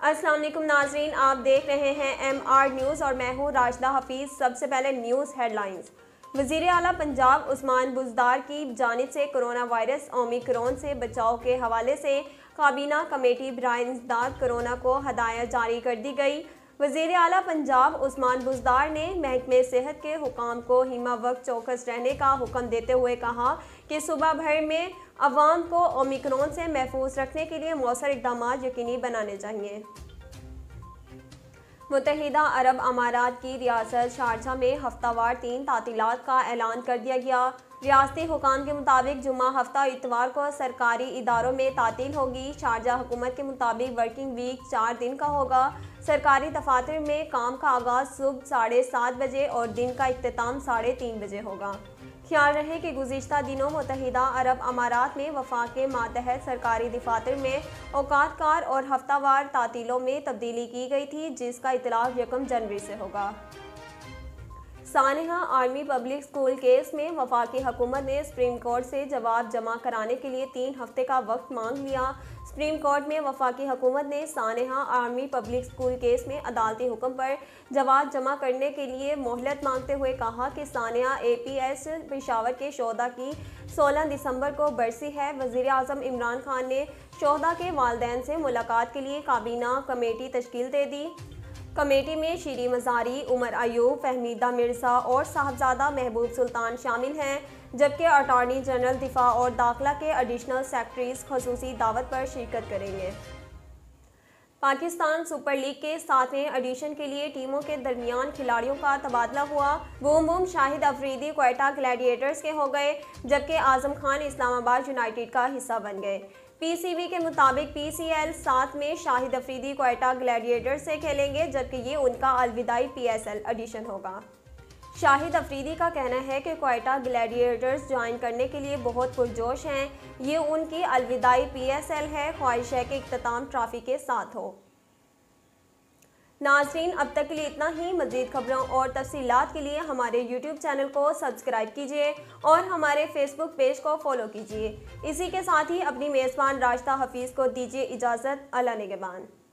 السلام علیکم ناظرین، آپ دیکھ رہے ہیں ایم آر نیوز اور میں ہوں راشدہ حفیظ۔ سب سے پہلے نیوز ہیڈ لائنز۔ وزیر اعلیٰ پنجاب عثمان بزدار کی جانب سے کرونا وائرس اومیکرون سے بچاؤ کے حوالے سے کابینہ کمیٹی برائے انسداد کرونا کو ہدایت جاری کر دی گئی۔ وزیر اعلیٰ پنجاب عثمان بزدار نے محکمہ صحت کے حکام کو ہمہ وقت چوکس رہنے کا حکم دیتے ہوئے کہا کہ صوبہ بھر میں عوام کو اومیکرون سے محفوظ رکھنے کے لیے مؤثر اقدامات یقینی بنانے چاہئیں۔ متحدہ عرب امارات کی ریاست شارجہ میں ہفتہ وار 3 تعطیلات کا اعلان کر دیا گیا۔ ریاستی حکام کے مطابق جمعہ ہفتہ اتوار کو سرکاری اداروں میں تعطیل ہوگی۔ شارجہ حکومت کے مطابق ورکنگ ویک 4 دن کا ہوگا۔ سرکاری دفاتر میں کام کا آغاز صبح 7:30 بجے اور دن کا اختتام 3:30 بجے ہوگا۔ خیال رہے کہ گزشتہ دنوں متحدہ عرب امارات میں وفاق کے ماتحت سرکاری دفاتر میں اوقات کار اور ہفتہ وار تعطیلوں میں تبدیلی کی گئی تھی، جس کا اطلاق 1 جنوری سے ہوگا۔ سانحہ آرمی پبلک اسکول کیس میں وفاقی حکومت نے سپریم کورٹ سے جواب جمع کرانے کے لیے 3 ہفتے کا وقت مانگ لیا۔ سپریم کورٹ میں وفاقی حکومت نے سانحہ آرمی پبلک اسکول کیس میں عدالتی حکم پر جواب جمع کرنے کے لیے مہلت مانگتے ہوئے کہا کہ سانحہ اے پی ایس پشاور کے شہدا کی 16 دسمبر کو برسی ہے۔ وزیر اعظم عمران خان نے شہدا کے والدین سے ملاقات کے لیے کابینہ کمیٹی تشکیل دے دی۔ کمیٹی میں شیریں مزاری، عمر ایوب، فہمیدہ مرزا اور صاحبزادہ محبوب سلطان شامل ہیں، جبکہ اٹارنی جنرل دفاع اور داخلہ کے ایڈیشنل سیکرٹریز خصوصی دعوت پر شرکت کریں گے۔ پاکستان سپر لیگ کے 7ویں ایڈیشن کے لیے ٹیموں کے درمیان کھلاڑیوں کا تبادلہ ہوا۔ بوم شاہد افریدی کوئٹہ گلیڈیٹرز کے ہو گئے، جبکہ اعظم خان اسلام آباد یونائیٹڈ کا حصہ بن گئے۔ پی سی بی کے مطابق پی سی ایل 7 میں شاہد افریدی کوئٹہ گلیڈیٹرز سے کھیلیں گے، جبکہ یہ ان کا الوداعی پی ایس ایل ایڈیشن ہوگا۔ شاہد افریدی کا کہنا ہے کہ کوئٹہ گلیڈیٹرز جوائن کرنے کے لیے بہت پرجوش ہیں۔ یہ ان کی الوداعی پی ایس ایل ہے، خواہش ہے کہ اختتام ٹرافی کے ساتھ ہو۔ ناظرین، اب تک کے لیے اتنا ہی۔ مزید خبروں اور تفصیلات کے لیے ہمارے یوٹیوب چینل کو سبسکرائب کیجیے اور ہمارے فیس بک پیج کو فالو کیجیے۔ اسی کے ساتھ ہی اپنی میزبان راشدہ حفیظ کو دیجیے اجازت۔ اللہ نگہبان۔